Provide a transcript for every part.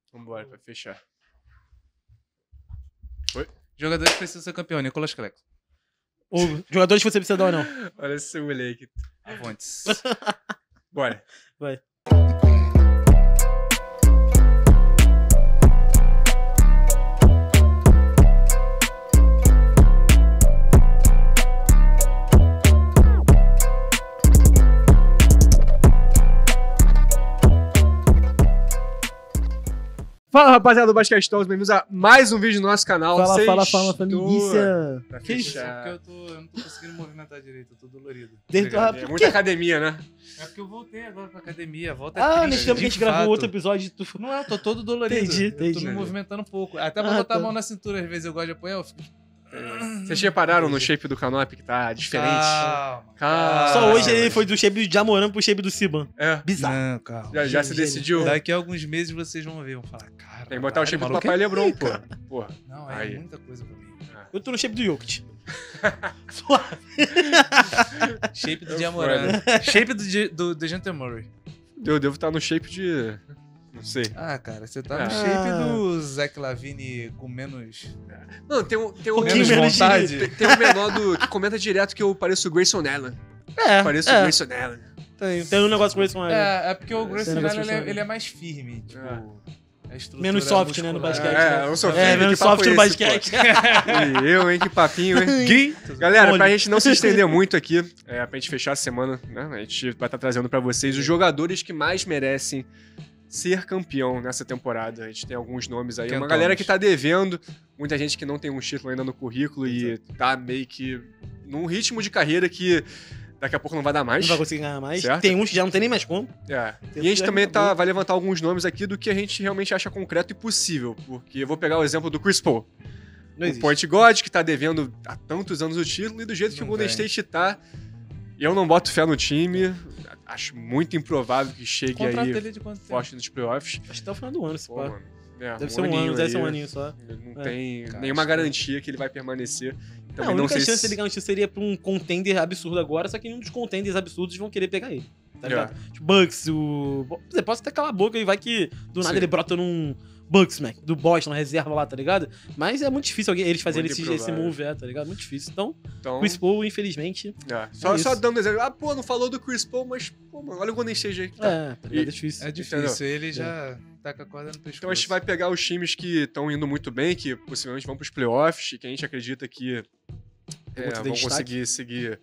Vambora, pra fechar. Jogadores que precisam ser campeão, Nicolas Claxton. Ou jogadores que você precisa dar ou não. Olha esse moleque. Avontes. Bora. Vai. Fala, rapaziada do Basquete Talks, bem-vindos a mais um vídeo do nosso canal. Fala, Sextou. família. Pra Que isso? fechar. É porque eu não tô conseguindo movimentar direito, eu tô dolorido. Desde É por muita quê? academia, né? É porque eu voltei agora pra academia, a volta Ah, é nesse triste. tempo que a gente de gravou fato. outro episódio, tu... Não é, eu tô todo dolorido. Entendi, Eu tô entendi. me movimentando um pouco. Até pra Ah, botar tá. a mão na cintura, às vezes eu gosto de apoiar, eu fico... Vocês repararam no shape do Canop que tá diferente? Calma. Só hoje ele foi do shape de Jamoran pro shape do Siban. É, Bizarro. Não, calma. já se Gênio. decidiu. Daqui a alguns meses vocês vão ver, vão falar, cara... Tem que botar o shape do maluco Papai é Lebron, pica. pô. Não, é Aí. muita coisa pra mim. Eu tô no shape do Jokic. Shape do É Jamoran. Shape do DeJounte Murray. Eu devo estar no shape de... Não sei. Ah, cara, você tá no Ah. shape do Zach Lavine com menos... Não, tem um pouquinho menos menos vontade. Tem um menor que comenta direto que eu pareço o Grayson Allen. Pareço o Grayson Allen. Tem um negócio com isso com ele. É porque o Grayson negócio Allen, que ele é mais firme, tipo... A estrutura Menos soft, né, no muscular. basquete. Eu sou É, menos soft no basquete. E eu, hein, que papinho, hein? Gui? Galera, Olha. pra gente não se estender muito aqui, pra gente fechar a semana, né? A gente vai estar trazendo pra vocês os jogadores que mais merecem ser campeão nessa temporada. A gente tem alguns nomes aí. Uma Quentões. galera que tá devendo, muita gente que não tem um título ainda no currículo e tá meio que num ritmo de carreira que daqui a pouco não vai dar mais. Não vai conseguir ganhar mais. Certo. Tem uns que já não tem nem mais como. É. Tem E a gente que também acabou. vai levantar alguns nomes aqui do que a gente realmente acha concreto e possível. Porque eu vou pegar o exemplo do Chris Paul. Não O existe. point guard que tá devendo há tantos anos o título e do jeito que o Não Golden vem. State tá, eu não boto fé no time. Acho muito improvável que O chegue contrato aí dele é de quanto tempo? forte nos playoffs. Acho que até o final do ano, se Pô, pá. mano. É, Deve ser um ano, deve ser um aninho só. Não É. tem Cara, nenhuma acho que- garantia que ele vai permanecer. Não, Também a não única sei chance se... dele garantir seria pra um contender absurdo agora, só que nenhum dos contenders absurdos vão querer pegar ele. Tá ligado? Tipo, Bucks, o... Você pode até calar a boca e vai que do nada Sim. ele brota num Bucks, man, do Boston, na reserva lá, tá ligado? Mas é muito difícil eles fazerem Muito esse improvável. move, tá ligado? Muito difícil. Então, Então, Chris Paul, infelizmente, só isso. dando exemplo. Ah, pô, não falou do Chris Paul, mas, pô, mano, olha o Golden State aí que tá. tá ligado? E- É difícil. É difícil, ele já tá com a corda no pescoço. Então a gente vai pegar os times que estão indo muito bem, que possivelmente vão pros playoffs, e que a gente acredita que muito vão destaque. conseguir seguir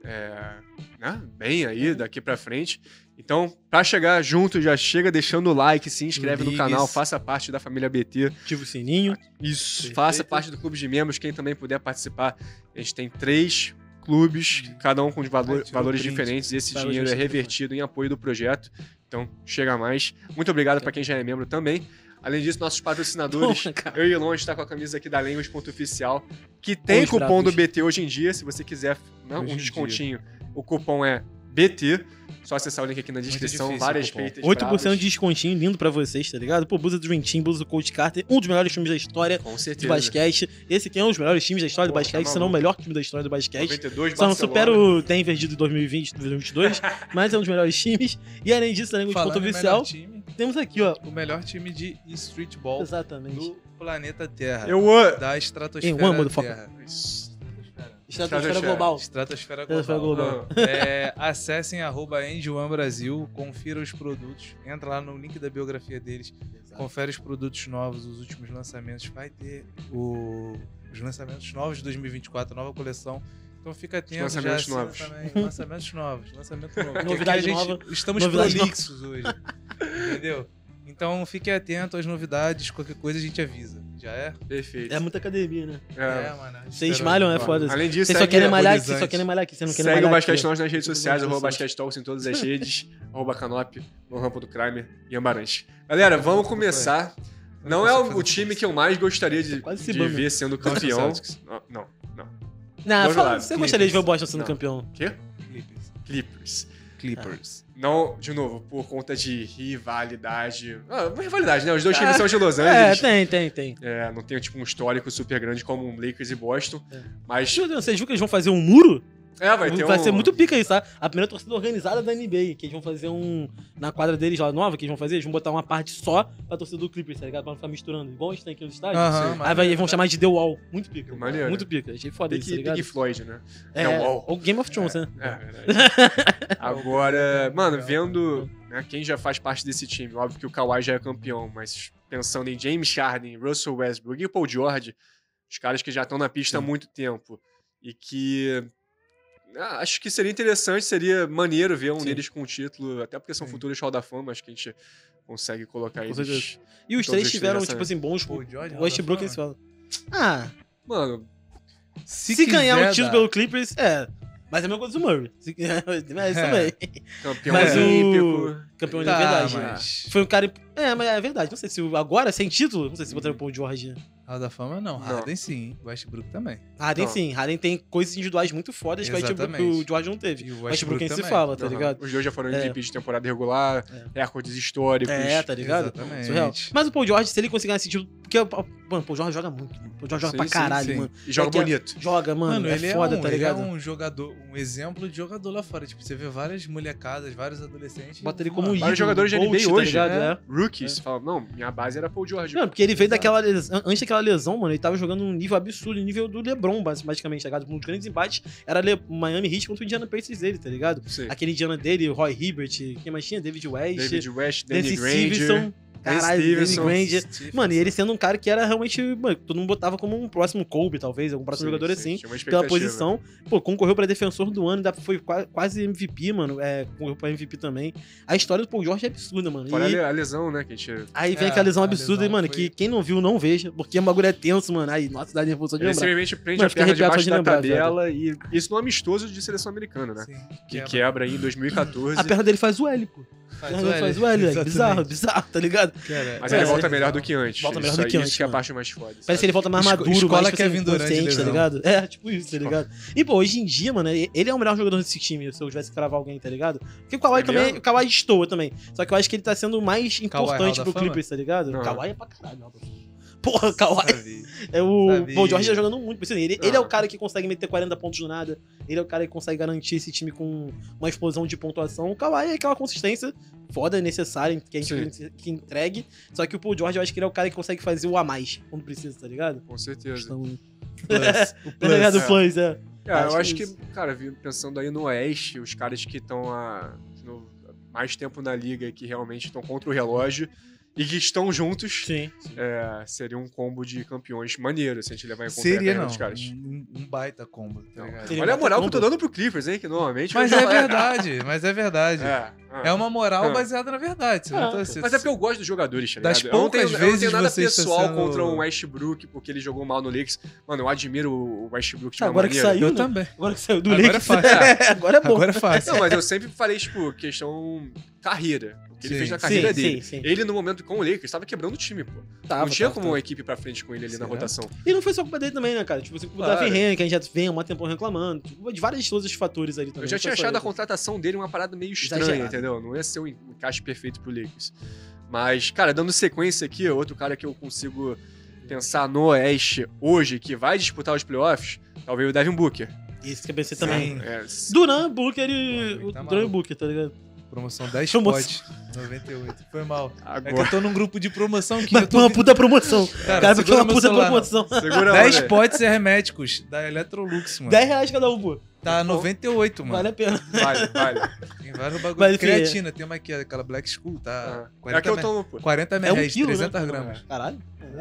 né, bem aí daqui pra frente. Então, pra chegar junto, já chega deixando o like, se inscreve no Ligues. canal, faça parte da família BT. Ativa o sininho. Isso, Perfeito. faça parte do clube de membros, quem também puder participar. A gente tem 3 clubes, cada um com Tirou valores print. diferentes, e esse Valores dinheiro é diferentes. revertido em apoio do projeto. Então, chega mais. Muito obrigado pra quem já é membro também. Além disso, nossos patrocinadores, Porra, cara. eu e Elon, a gente tá com a camisa aqui da Language.oficial, que tem Os cupom do bravos. BT hoje em dia, se você quiser Hoje um em descontinho. O cupom é BT, só acessar o link aqui na descrição, difícil várias o cupom. feitas 8% de descontinho lindo pra vocês, tá ligado? Pô, blusa do Dream Team, blusa do Coach Carter, um dos melhores times da história com de certeza. basquete. Esse aqui é um dos melhores times da história do Pô, basquete, tá se não o maluco. melhor time da história do basquete. 92, Só não Barcelona. supera o Denver de 2020, 2022, mas é um dos melhores times. E além disso, além do ponto Falando em oficial, melhor time, temos aqui, ó. o melhor time de streetball Exatamente. do planeta Terra. Eu amo. Da estratosfera Eu amo do foco. Terra. Estratosfera global. Estratosfera Estratosfera global. global. Acessem @NG1Brasil, confira os produtos, entra lá no link da biografia deles, confere os produtos novos, os últimos lançamentos, vai ter os lançamentos novos de 2024, nova coleção. Então fica atento. lançamentos já assina novos. Também. Lançamentos novos. Lançamento novo. Porque Novidade aqui a gente- nova. Estamos Novidade prolixos hoje. Entendeu? Então fique atento às novidades, qualquer coisa a gente avisa. Já é? Perfeito. É muita academia, né? Mano. Vocês malham, é foda. Além disso, Vocês só segue, querem malhar aqui, agonizante. vocês só querem malhar aqui, vocês não querem segue o malhar Basquete aqui. Talks nas redes Tudo sociais, bem, @Basquete Talks em todas as redes, @Canop, no Rampo do Crime e Ambarante. Galera, vamos começar. Não é o time que eu mais gostaria de Quase se de bamba. ver sendo Boston campeão. Celtics. Não. Não, Vamos fala, lá, você gostaria de ver o Boston sendo Não. campeão? Quê? Clippers. Clippers. Clippers. Não, de novo, por conta de rivalidade. Rivalidade, né? Os dois times são de Los Angeles. Tem. Não tem tipo um histórico super grande como um Lakers e Boston. É. Mas Você viu que eles vão fazer um muro Vai ser muito pica isso, tá? A primeira torcida organizada da NBA, que eles vão fazer na quadra deles lá nova, que eles vão fazer, eles vão botar uma parte só pra torcida do Clippers, tá ligado? Pra não ficar misturando, igual a gente tem aqui nos estádios. Aí eles vão chamar de The Wall. Muito pica. Maneiro. Muito pica. Achei foda isso, tá ligado? Pink Floyd, né? The Wall. Ou Game of Thrones, né? Verdade. Agora, mano, vendo quem já faz parte desse time, óbvio que o Kawhi já é campeão, mas pensando em James Harden, Russell Westbrook e Paul George, os caras que já estão na pista há muito tempo e que acho que seria interessante, seria maneiro ver um deles com o título, até porque são futuros Hall da Fama, acho que a gente consegue colocar eles. E os três tiveram, tipo assim, bons. O Westbrook eles falam. Mano, se ganhar um título pelo Clippers, mas é a mesma coisa do Murray. É isso também. Campeão olímpico. Campeão olímpico, é verdade. Mas... Foi um cara. Mas é verdade. Não sei se agora, sem título, não sei se botaram o Paul George. Hall da Fama não. Harden sim. Westbrook também. Harden sim. Harden tem coisas individuais muito fodas que o George não teve. E o Westbrook nem se fala, tá ligado? Os dois já foram MVP de temporada regular, recordes históricos. Tá ligado? Exatamente. Surreal. Mas o Paul George, se ele conseguir esse título. Porque, mano, o Paul George joga muito. O Paul George joga pra caralho, mano. E joga bonito. Joga, mano. É foda, tá ligado? Ele é um jogador, um exemplo de jogador lá fora. Tipo, você vê várias molecadas, vários adolescentes. Bota ele como ídolo. Vários jogadores de NBA hoje, Rookies. Falam, não, minha base era Paul George. Não, porque ele veio daquela lesão. Antes daquela lesão, mano, ele tava jogando um nível absurdo, nível do LeBron, basicamente, tá ligado? Um dos grandes embates era o Miami Heat contra o Indiana Pacers dele, tá ligado? Sim. Aquele Indiana dele, o Roy Hibbert, quem mais tinha? David West, Danny Granger. Caralho, Danny Granger. Mano, e ele sendo um cara que era realmente, mano, todo mundo botava como um próximo Kobe, talvez, algum próximo jogador assim, pela posição. Pô, concorreu pra defensor do ano, foi quase MVP, mano, concorreu pra MVP também. A história do Paul George é absurda, mano. Fora a lesão, né, que a gente... Aí vem aquela lesão absurda, mano, que quem não viu, não veja, porque o bagulho é tenso, mano. Aí, nossa, dá nervoso de lembrar. Ele simplesmente prende a perna debaixo da tabela e isso no amistoso de seleção americana, né? Sim, que quebra aí em 2014. A perna dele faz o L, pô. Faz o L, é bizarro, tá ligado? Mas ele volta melhor do que antes. Volta melhor do que antes. Isso que é a parte mais foda. Parece que ele volta mais maduro, escola mais Kevin Durant, tá ligado? Tipo isso, tá ligado? E, pô, hoje em dia, mano, ele é o melhor jogador desse time, se eu tivesse que cravar alguém, tá ligado? Porque o Kawhi também, o Kawhi destoa também. Só que eu acho que ele tá sendo mais importante pro Clippers, tá ligado? O Kawhi é pra caralho, porra, Kawhi. O Paul George tá jogando muito. Ele é o cara que consegue meter 40 pontos do nada. Ele é o cara que consegue garantir esse time com uma explosão de pontuação. O Kawhi é aquela consistência foda, necessária, que a gente que entregue. Só que o Paul George, eu acho que ele é o cara que consegue fazer o a mais quando precisa, tá ligado? Com certeza. O plus, eu acho que, cara, pensando aí no Oeste, os caras que estão há mais tempo na liga e que realmente estão contra o relógio e que estão juntos, seria um combo de campeões maneiro, se a gente levar em conta a carreira dos caras. Um baita combo, tá ligado? Olha a moral que eu tô dando pro Clippers, hein, que normalmente... Mas é verdade. É uma moral baseada na verdade. Mas é porque eu gosto dos jogadores, tá ligado? Das poucas vezes eu não tenho nada pessoal sendo... contra o Westbrook, porque ele jogou mal no Lakers. Mano, eu admiro o Westbrook de uma agora maneira. Que saiu, eu também. Agora que saiu do Lakers. Agora é fácil. Agora é bom. Agora é fácil. Não, mas eu sempre falei, tipo, questão carreira. O que ele fez na carreira dele. Sim. Ele, no momento com o Lakers, tava quebrando o time, pô. Não tinha como uma equipe pra frente com ele ali na rotação. E não foi só culpa dele também, né, cara? Tipo, você culpa do Darvin Ham, que a gente já vem há um tempo reclamando. Tipo, de vários outros fatores ali também. Eu já tinha achado a contratação dele uma parada meio estranha, entendeu? Não ia ser o encaixe perfeito pro Lakers. Mas, cara, dando sequência aqui, outro cara que eu consigo pensar no Oeste hoje, que vai disputar os playoffs, talvez o Devin Booker. Isso que eu pensei também. Sim. Durant, Booker e o Durant Booker, tá ligado? Promoção 10 pods, 98. Foi mal. Agora. É que eu tô num grupo de promoção que mas foi uma puta promoção. Cara, foi uma puta promoção. 10 pods herméticos da Electrolux, mano. R$10 cada um, pô. Tá 98, mano. Vale a pena. Vale. Tem vários bagulhos. Creatina, tem uma aqui, aquela Black School, tá? 40 é que eu tomo, pô. 40 ml, 300 gramas. Caralho.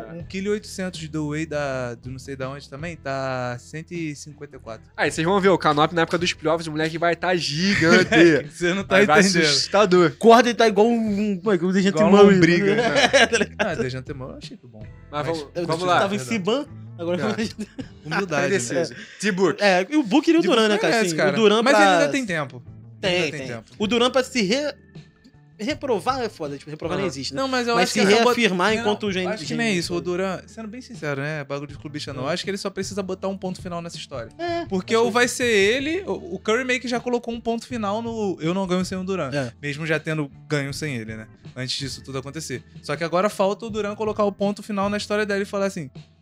1,8 kg do whey do não sei da onde também, tá 154. Aí, vocês vão ver o Canop na época dos playoffs, o moleque vai estar gigante. Você não tá entendendo. Assustador. Corda tá igual um Dejante Murray. Uma briga. Dejante Murray eu achei bom. Mas vamos lá. Tava em Ciban, agora humildade. T-Book. E o Book e o Durant, né, cara? Assim, cara? O Durant mas ele ainda tem tempo. Tem tempo. O Durant pra se reprovar é foda, tipo, reprovar não existe, né? Não, mas eu mas acho se que reafirmar enquanto o acho que nem isso, o Durant, sendo bem sincero, né, bagulho de clubista não, acho que ele só precisa botar um ponto final nessa história. Porque ou vai ser ele, o Curry meio que já colocou um ponto final no eu não ganho sem o Durant, mesmo já tendo ganho sem ele, né, antes disso tudo acontecer. Só que agora falta o Durant colocar o ponto final na história dele e falar assim,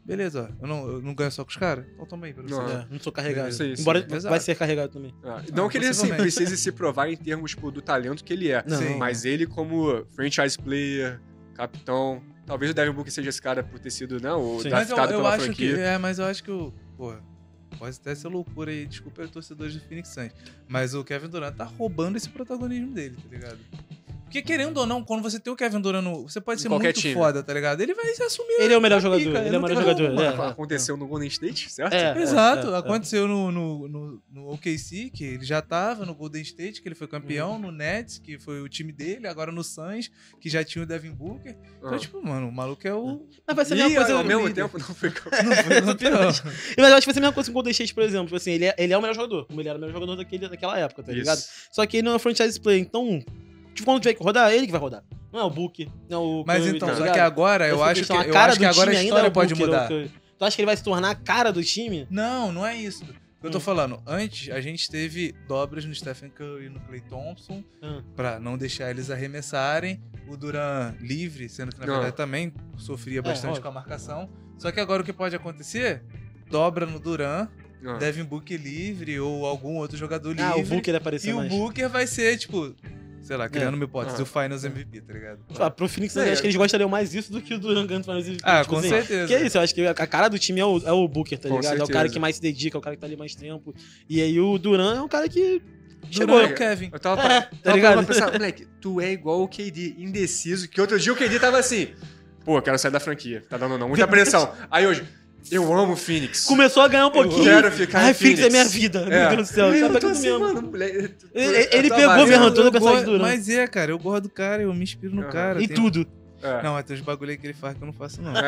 Beleza, ó. Eu não ganho só com os caras? Então toma aí pra você. Não sou carregado. Sim. Embora vai ser carregado também. Não que ele assim, precise se provar em termos do talento que ele é. Não. Mas ele como franchise player, capitão... Talvez o Devin Booker seja esse cara por ter sido, não, o draftado pela franquia. Mas eu acho que porra, pode até ser loucura aí, desculpa os torcedores do Phoenix Suns, mas o Kevin Durant tá roubando esse protagonismo dele, tá ligado? Porque querendo ou não, quando você tem o Kevin Durant, você pode ser muito foda, tá ligado? Ele vai se assumir. Ele é o melhor jogador. Ele é o melhor jogador. Aconteceu no Golden State, certo? Exato. Aconteceu no OKC, que ele já tava no Golden State, que ele foi campeão, no Nets, que foi o time dele, agora no Suns, que já tinha o Devin Booker. Então, tipo, mano, o maluco é o... Mas vai ser a mesma coisa ao mesmo tempo, não foi campeão. Mas eu acho que vai ser a mesma coisa com o Golden State, por exemplo. Tipo assim, ele é o melhor jogador. Como ele era o melhor jogador daquela época, tá ligado? Só que ele não é um franchise player, então... Tipo, quando tiver que rodar, ele que vai rodar. Não é o Booker, não é o... Mas então, só que agora, eu acho que agora a história pode mudar. Tu acha que ele vai se tornar a cara do time? Não é isso. Eu tô falando, antes a gente teve dobras no Stephen Curry e no Klay Thompson pra não deixar eles arremessarem. O Durant livre, sendo que na verdade também sofria bastante com a marcação. Só que agora o que pode acontecer? Dobra no Durant, Devin Booker livre ou algum outro jogador livre. O Booker vai aparecer mais. E o Booker vai ser, tipo... Sei lá, criando uma hipótese, o Finals MVP, tá ligado? Pro Phoenix, eu acho que eles gostariam mais disso do que o Durant ganhando o Finals MVP. Tipo, com certeza. Que é isso, eu acho que a cara do time é o Booker, tá ligado? É o cara que mais se dedica, é o cara que tá ali mais tempo. E aí o Durant é um cara que... Chegou o Kevin. Eu tava pra pensar, moleque, tu é igual o KD, indeciso, que outro dia o KD tava assim, pô, quero sair da franquia, tá dando não, muita pressão. Aí hoje... Eu amo o Phoenix. Começou a ganhar um pouquinho. Eu quero ficar em Phoenix. É minha vida. Meu Deus do céu. Eu tô assim, mano. Ele pegou mesmo toda a personagem do Durant. Mas cara, eu gosto do cara, eu me inspiro no cara. E tudo. Não, mas tem uns bagulho aí que ele faz que eu não faço, não.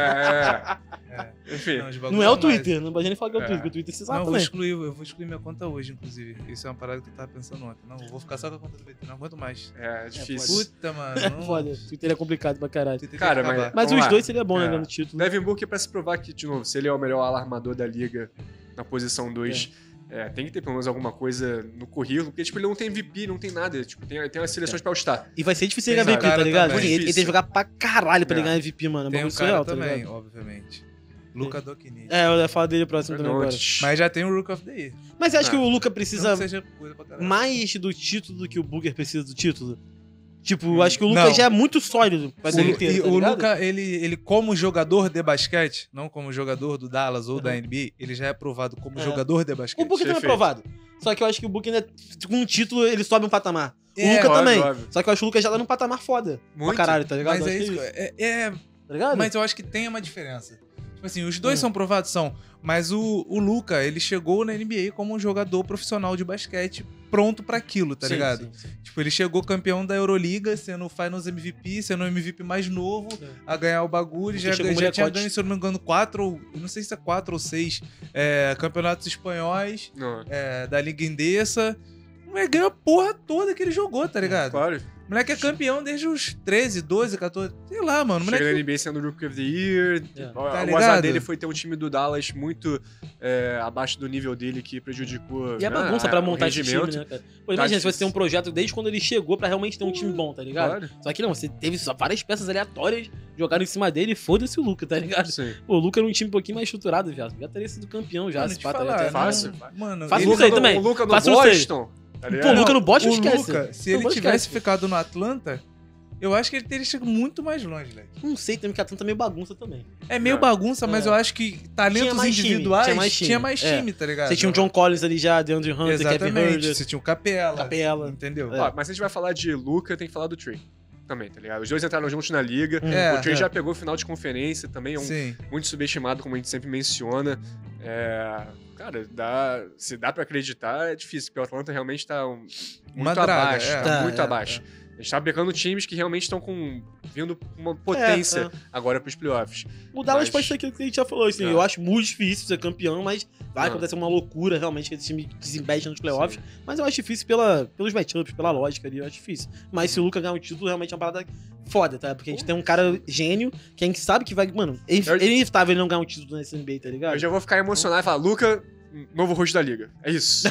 Enfim. Não é o Twitter, não pode nem falar que é o Twitter, porque o Twitter você sabe também. Eu vou excluir minha conta hoje, inclusive. Isso é uma parada que eu tava pensando ontem. Não, eu vou ficar só com a conta do Twitter, não aguento mais. É difícil. Puta, mano. Foda, o Twitter é complicado pra caralho. Cara, mas os dois seria bom, né, no título. Devin Booker pra se provar que, de novo, se ele é o melhor alarmador da liga na posição 2... tem que ter pelo menos alguma coisa no currículo, porque, tipo, ele não tem MVP, não tem nada. Tipo, tem umas seleções pra All-Star. E vai ser difícil ele ganhar MVP, tá ligado? Ele tem que jogar pra caralho pra ele ganhar MVP, mano. Tem um cara também, obviamente. Luka Doncic. Eu ia falar dele próximo também agora. Mas já tem o Rook of the Year. Mas você acha que o Luka precisa mais do título do que o Booker precisa do título? Tipo, acho que o Luka já é muito sólido pra ser inteiro, tá o Luka, ele como jogador de basquete, não como jogador do Dallas ou da NBA, ele já é aprovado como jogador de basquete. O Booker também é aprovado. Só que eu acho que o Booker, né, com um título, ele sobe um patamar. O Luka também. Óbvio. Só que eu acho que o Luka já tá num patamar foda. Muito. Pra caralho, tá ligado? Mas é isso. Tá ligado? Mas eu acho que tem uma diferença. Tipo assim, os dois são provados, mas o Luka, ele chegou na NBA como um jogador profissional de basquete pronto pra aquilo, tá ligado? Sim. Tipo, ele chegou campeão da Euroliga, sendo o Finals MVP, sendo o MVP mais novo, a ganhar o bagulho, já tinha ganho, se eu não me engano, 4 ou 6 campeonatos espanhóis da Liga Endesa. Mas ganhou a porra toda que ele jogou, tá ligado? Claro. O moleque é campeão desde os 13, 12, 14, sei lá, mano. Chega na NBA sendo Rookie of the Year. O azar dele foi ter um time do Dallas muito abaixo do nível dele, que prejudicou. E é bagunça pra montar esse time, né, cara? Pô, imagina, se você tem um projeto desde quando ele chegou pra realmente ter um time bom, tá ligado? Claro. Só que não, você teve só várias peças aleatórias, jogaram em cima dele e foda-se o Luka, tá ligado? Sim. Pô, o Luka era um time um pouquinho mais estruturado já. Já teria sido campeão já, se pá, tá fácil. Mano, fácil isso aí também. O Luka no Boston. Pô, o Luka no Boston esquece. Luka, se ele tivesse ficado no Atlanta, eu acho que ele teria chegado muito mais longe, velho. Não sei, também que a Atlanta é meio bagunça também. É meio bagunça, mas eu acho que talentos individuais tinha mais time, tá ligado? Você tinha o John Collins ali já, DeAndre Hunter, Kevin Huerter. Você tinha o Capela. Entendeu? Mas se a gente vai falar de Luka, tem que falar do Trey também, tá ligado? Os dois entraram juntos na liga. O Trey já pegou o final de conferência também, muito subestimado, como a gente sempre menciona. Cara, se dá pra acreditar, é difícil, porque o Atlanta realmente tá muito abaixo. Muito abaixo. A gente tá pegando times que realmente estão vindo com uma potência agora pros playoffs. O Dallas pode ser aquilo que a gente já falou, assim, eu acho muito difícil ser campeão, mas vai acontecer uma loucura realmente que esse time desembeste nos playoffs. Sim. Mas eu acho difícil pelos matchups, pela lógica ali, eu acho difícil. Mas se o Luka ganhar um título, realmente é uma parada foda, tá? Porque a gente tem um cara gênio, que a gente sabe que vai... Mano, é inevitável ele não ganhar um título nesse NBA, tá ligado? Eu já vou ficar emocionado e falar, Luka... Novo rosto da liga. É isso.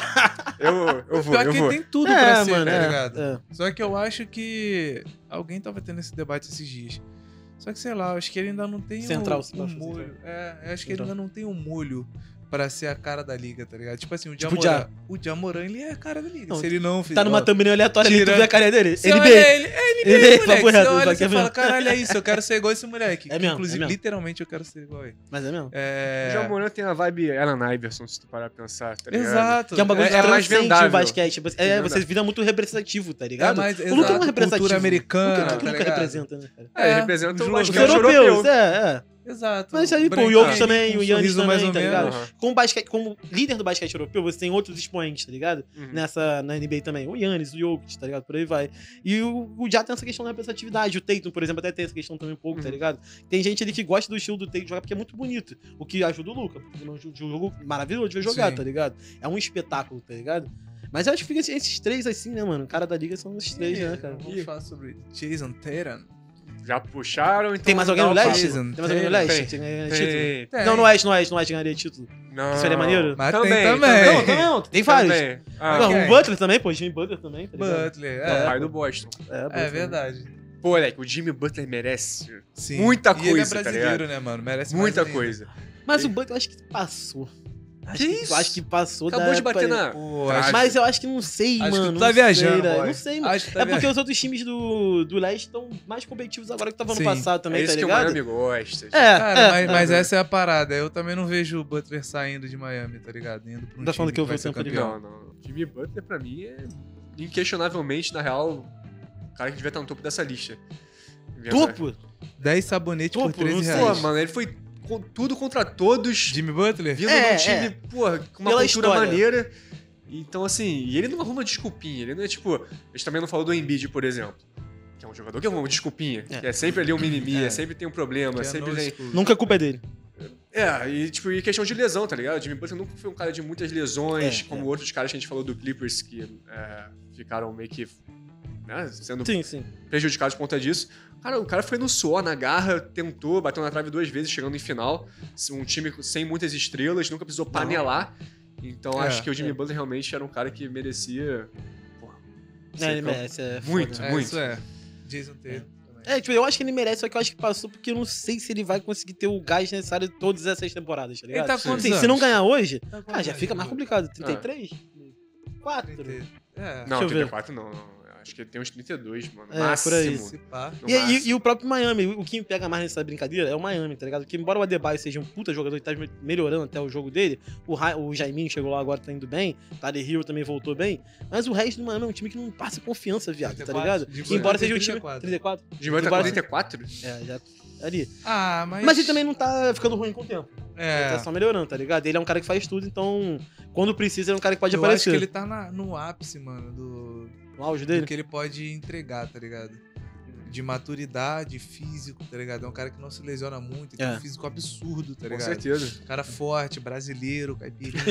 eu vou. Pior que tem tudo pra ser, mano, tá ligado? Só que eu acho que alguém tava tendo esse debate esses dias. Só que, sei lá, acho que ele ainda não tem Central, um molho. Acho que ele ainda não tem um molho pra ser a cara da liga, tá ligado? Tipo assim, o Jamoran, ele é a cara da liga. Não, se ele não fizer... Tá numa thumbnail aleatória ali, tu vê a cara dele. Você olha ele, moleque. Papo reto, Você olha e você mesmo. fala, caralho, é isso, eu quero ser igual esse moleque. É mesmo, Inclusive, é mesmo. literalmente, eu quero ser igual ele. Mas é mesmo. O Jamoran tem a vibe Allen Iverson, se tu parar pra pensar, tá ligado? Exato. Que é um bagulho que mais transcende vendável. o basquete. Você vira muito representativo, tá ligado? mais, O Luka não é exato, representativo. cultura americana, O que tá o Luka ligado? representa, né, cara? Ele representa os o Os basquete europeus, europeu. Exato. Mas aí, pô, o Branquinho, Jokic também, o um Giannis sorriso mais também, ou tá ligado? menos. Como líder do basquete europeu, você tem outros expoentes, tá ligado? Na NBA também. O Giannis, o Jokic, tá ligado? Por aí vai. E o Já tem essa questão da representatividade. O Tatum, por exemplo, até tem essa questão também um pouco, tá ligado? Tem gente ali que gosta do estilo do Tatum jogar porque é muito bonito. O que ajuda o Luka. Porque é um jogo maravilhoso de ver jogar, Sim. tá ligado? É um espetáculo, tá ligado? Mas eu acho que fica esses três assim, né, mano? O cara da liga são esses três, né, cara? Vamos falar sobre Jason Tatum. Já puxaram, então... Tem mais alguém no dá o leste? passo. Tem mais alguém no leste? Tem título? Tem. Não, no oeste ganharia título. Não. Isso seria maneiro? Mas Também, tem também. Não, não, tem vários. Também. Não, quem? o Butler também, pô, Jimmy Butler também, tá ligado? Butler, É, pai do Boston. É verdade. Pô, moleque, o Jimmy Butler merece Sim. muita E ele é coisa, tá brasileiro, ligado? né, mano? Merece Muita mais ainda. coisa. Mas o Butler eu acho que passou. isso? Acho que passou Acabou de época bater aí. na... Pô, trave. Mas eu acho que não sei, Acho que mano. tu tá não viajando, sei, né? boy. Não sei, mano. Acho que tá É porque viajando. os outros times do leste estão mais competitivos agora que estavam no Sim. passado também, É isso tá que o ligado? Miami gosta. Cara, mas essa é a parada. Eu também não vejo o Butler saindo de Miami, tá ligado? Indo pra um Tá falando time que eu vai vi o ser tempo de campeão. Não. Jimmy Butler, pra mim, é inquestionavelmente, na real, o cara que devia estar no topo dessa lista. Topo? 10 sabonetes por Topo, não 13 sei. Pô, reais. mano, ele foi com tudo contra todos, Jimmy Butler? vindo É, de um time, porra, com uma Pela cultura história. maneira. Então, assim, e ele não arruma desculpinha. Ele não é tipo... A gente também não falou do Embiid, por exemplo. Que é um jogador que arruma desculpinha. É. Que é sempre ali um mimimi, É. sempre tem um problema, Que é sempre no tem... school. Nunca a culpa é dele. E tipo, e questão de lesão, tá ligado? O Jimmy Butler nunca foi um cara de muitas lesões, como outros caras que a gente falou do Clippers, que ficaram meio que sendo Sim. prejudicados por conta disso. Cara, o cara foi no suor, na garra, tentou, bateu na trave 2 vezes, chegando em final. Um time sem muitas estrelas, nunca precisou panelar. Então acho que o Jimmy Butler realmente era um cara que merecia... Porra, Ele merece, é Muito, foda. muito. Isso é. Jason Tatum também. Tipo, eu acho que ele merece, só que eu acho que passou porque eu não sei se ele vai conseguir ter o gás necessário de todas essas temporadas, tá ligado? Ele tá com quantos Assim, se anos? não ganhar hoje, Tá com quantos já anos, fica mais Jimmy complicado. 33? 4? É. Não, Deixa eu ver. 34 não. Acho que ele tem uns 32, mano. É, Máximo. por aí. Se pá. No máximo. E o próprio Miami, o que me pega mais nessa brincadeira é o Miami, tá ligado? Porque embora o Adebayo seja um puta jogador que tá melhorando até o jogo dele, o Jaiminho chegou lá agora, tá indo bem, Tyler Hero também voltou bem, mas o resto do Miami é um time que não passa confiança, viado, tá 34, ligado? de Embora seja um 34. time... 34? Jimmy Butler tá com Embora- 34? Já... Ali. Ah, Mas ele também não tá ficando ruim com o tempo. Ele É. tá só melhorando, tá ligado? Ele é um cara que faz tudo, então, quando precisa, ele é um cara que pode Eu acho aparecer. que ele tá no ápice, mano, do No auge dele. que ele pode entregar, tá ligado? De maturidade, físico, tá ligado? É um cara que não se lesiona muito, tem um físico absurdo, tá Com ligado? certeza. Cara forte, brasileiro, caipirinha.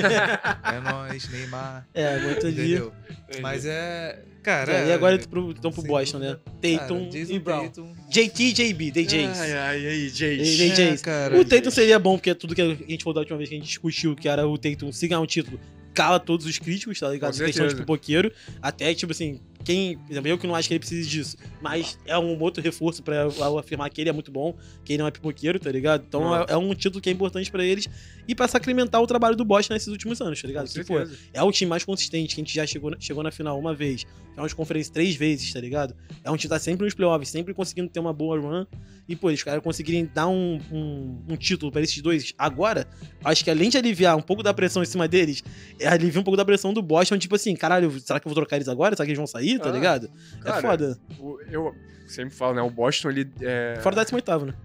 É nóis, Neymar. Muito ali. Entendeu? Mas Cara. E agora estão pro sem Boston, né? dúvida. Tatum Cara, Jason e Brown. Tatum. JT e JB, DJs. Aí, Jay. DJs. cara. O Tatum seria bom, porque é tudo que a gente falou da última vez que a gente discutiu, que era o Tatum se ganhar um título, cala todos os críticos, tá ligado? Com Questão de certeza. pipoqueiro. Até, tipo assim, por exemplo, eu que não acho que ele precise disso, mas é um outro reforço pra eu afirmar que ele é muito bom, que ele não é pipoqueiro, tá ligado? Então é um título que é importante pra eles e pra sacramentar o trabalho do Boston nesses últimos anos, tá ligado? Com Que, pô, certeza. é o time mais consistente, que a gente já chegou na final uma vez, é uma conferência 3 vezes, tá ligado? É um time que tá sempre nos playoffs, sempre conseguindo ter uma boa run. E, pô, os caras conseguirem dar um título pra esses dois agora, acho que além de aliviar um pouco da pressão em cima deles, alivia um pouco da pressão do Boston, tipo assim, caralho, será que eu vou trocar eles agora? Será que eles vão sair, tá ligado? Cara, É foda. Eu sempre falo, né? O Boston, ele é... Fora do 18º, né?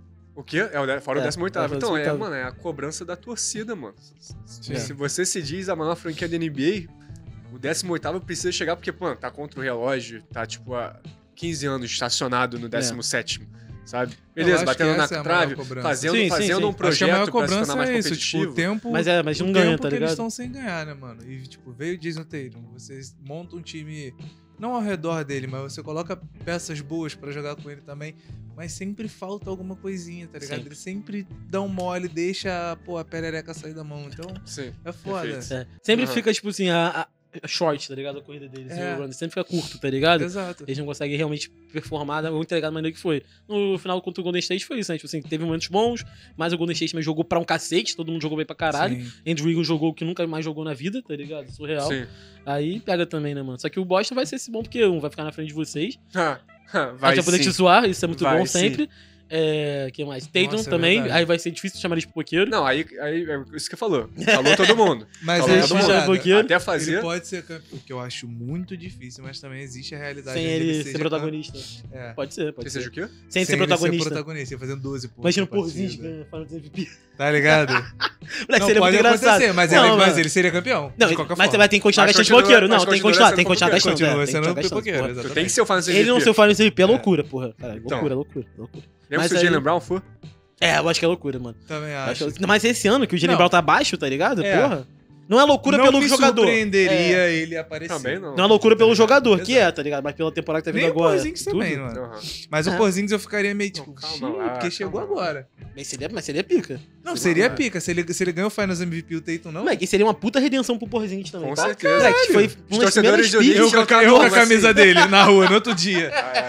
O quê? Fora o 18º. fora do Então, 18º. mano, é a cobrança da torcida, mano. Sim. Se você se diz a maior franquia da NBA, o 18º precisa chegar porque, mano, tá contra o relógio, tá, tipo, há 15 anos estacionado no 17º, sabe? Beleza, acho batendo que na essa é a maior trave, cobrança. fazendo Sim, um Acho que a maior projeto pra se cobrança tornar mais é isso, competitivo. tipo, o tempo. Mas não o ganha, tempo tá que eles ligado? estão sem ganhar, né, mano? E, tipo, veio o Jason Tatum, vocês montam um time, não ao redor dele, mas você coloca peças boas pra jogar com ele também, mas sempre falta alguma coisinha, tá ligado? Sempre. Ele sempre dá um mole, deixa, pô, a perereca sair da mão, então Sim, é foda. perfeito. Sempre Aham. fica, tipo assim, short, tá ligado? A corrida deles. O run sempre fica curto, tá ligado? Exato. Eles não conseguem realmente performar ou entregar da maneira que foi. No final, contra o Golden State, foi isso, né? Tipo assim, teve momentos bons, mas o Golden State também jogou pra um cacete, todo mundo jogou bem pra caralho. Sim. Andrew Wiggins jogou o que nunca mais jogou na vida, tá ligado? Surreal. Sim. Aí pega também, né, mano? Só que o Boston vai ser esse bom, porque vai ficar na frente de vocês. Vai A gente vai poder te zoar, isso é muito Vai bom sim. sempre. Que mais? Tatum Nossa, é também, verdade. aí vai ser difícil chamar ele de pipoqueiro. Não, aí é isso que falou. Falou todo mundo. Mas Falou é todo mundo. um pouquinho. Até fazer. Ele pode ser campeão, o que eu acho muito difícil, mas também existe a realidade Sem dele ele seja ser protagonista. É. Pode ser, Você pode seja ser. o quê? Sem ser ele protagonista. Ser protagonista, fazendo 12 pontos. Imagina o na partida. Porzingis ganhando Finals MVP. Tá ligado? Moleque, Não, seria pode muito engraçado. acontecer, mas, Não, mas mano. ele seria campeão. Não, de qualquer mas você forma. vai ter que continuar Mas gastando pipoqueiro. continua- Não, mas tem que continuar, continua tem que continuar sendo gastando. Continua tem que sendo continuar gastando, pipoqueiro, porra. exatamente. Tu tem que ser o Finals Ele não MVP. ser o Finals MVP é loucura, porra. Cara, Então. loucura. Lembra Mas se o aí- Jaylen Brown for? Eu acho que é loucura, mano. Também Acho acho. que- Mas esse ano que o Jaylen Não. Brown tá baixo, tá ligado? É. Porra. Não é loucura Não pelo me jogador. surpreenderia ele aparecer. Também não. Não é loucura pelo jogador, Exato. que é, tá ligado? Mas pela temporada que tá vindo Nem o agora. Porzingis também, mano. Aham. Mas É. o Porzingis eu ficaria meio tipo, calma "Xiii", lá, porque chegou calma lá. agora. Mas seria pica. Não, Seria seria lá. pica. Se ele ganhou o Finals MVP, o Tatum não. Moleque, seria uma puta redenção pro Porzingis também, Com tá? certeza. Moleque, foi Os uma das torcedores primeiras do picks. Knicks Eu com a Como camisa assim? dele na rua, no outro dia.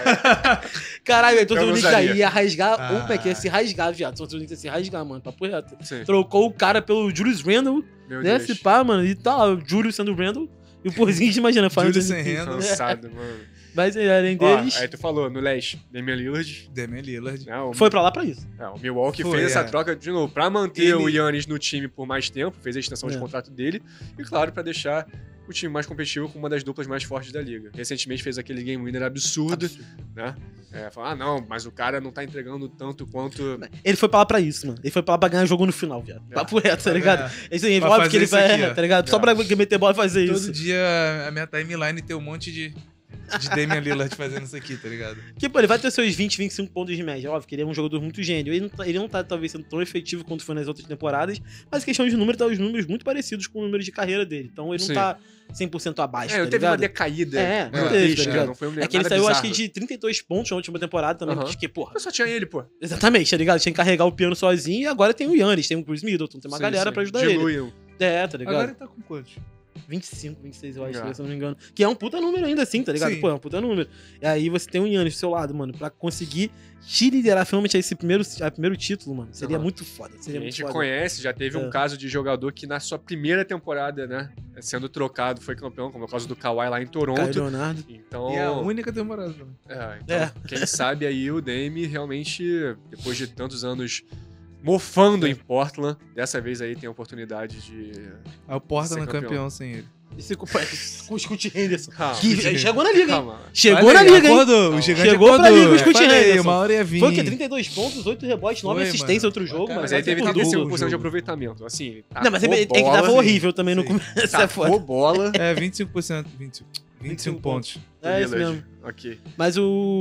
Caralho, velho, todo Eu mundo usaria. ia rasgar. Ah. Opa, que ia se rasgar, viado. Todo mundo ia se rasgar, mano. Papo reto. Sim. Trocou o cara pelo Julius Randle. Meu Né, Deus. se pá, mano. E tá lá, o Julius sendo o Randle. E o Porzingis, imagina, faz Julius sem Randle. Cansado, mano. Mas além Ó, deles, aí tu falou, no leste, Damian Lillard. Damian Lillard. Né, foi pra lá pra isso. o Milwaukee Foi, fez essa é. troca de novo pra manter Ele- o Giannis no time por mais tempo, fez a extensão de É. contrato dele e, claro, pra deixar o time mais competitivo com uma das duplas mais fortes da liga. Recentemente fez aquele game winner absurdo, né? Falou, não, mas o cara não tá entregando tanto quanto... Ele foi pra lá pra isso, mano. Ele foi pra lá pra ganhar jogo no final, viado. Papo reto, tá ligado? É isso aí, Pra óbvio fazer que ele isso vai, aqui, ó. tá ligado? Só É. pra meter bola e fazer Todo isso. dia a minha timeline tem um monte de Damian Lillard fazendo isso aqui, tá ligado? Que, pô, ele vai ter seus 20, 25 pontos de média. Óbvio que ele é um jogador muito gênio. Ele não tá, talvez, sendo tão efetivo quanto foi nas outras temporadas, mas em questão de número, tá os números muito parecidos com o número de carreira dele. Então ele Sim. não tá 100% abaixo, tá teve uma ligado? decaída. É, não teve, triste, tá né? ligado? Não foi um É que ele nada saiu, acho que, bizarro. de 32 pontos na última temporada também. Aham. Porque, porra, Eu só tinha ele, pô. exatamente, tá ligado? Tinha que carregar o piano sozinho e agora tem o Yannis, tem o Chris Middleton, tem uma Sim, galera sim. pra ajudar ele. Diluíam. Tá ligado? Agora ele tá com quantos? 25, 26, eu acho, Ah. se eu não me engano. Que é um puta número ainda assim, tá ligado? Sim. Pô, é um puta número. E aí você tem o Yannis do seu lado, mano, pra conseguir te liderar finalmente a esse primeiro título, mano. Seria Aham. muito foda. Seria A muito gente foda. conhece, já teve um É. caso de jogador que na sua primeira temporada, né, sendo trocado, foi campeão, como é o caso do Kawhi lá em Caio Toronto. Leonardo. Então, E é a única temporada também. então, quem sabe aí o Dame realmente, depois de tantos anos mofando em Portland, dessa vez aí tem a oportunidade de... É o Portland Ser campeão. campeão sem ele. Esse com o Scoot Henderson. Calma, Que chegou na liga, hein? calma. Chegou Olha na aí, liga, hein? acordou, Não. O gigante Chegou pra acordou. liga o Scoot Falei, Henderson. uma hora ia vir. Foi o quê? 32 pontos, 8 rebotes, 9 Foi, assistências mano. outro jogo, Cara, Mas aí teve acabou 35% o de jogo. aproveitamento. Assim, Não, mas é que bola, tava horrível também no Sim. começo. Isso é tacou foda. bola. É, 25%. 25 pontos. É isso Lillard. mesmo. Ok. Mas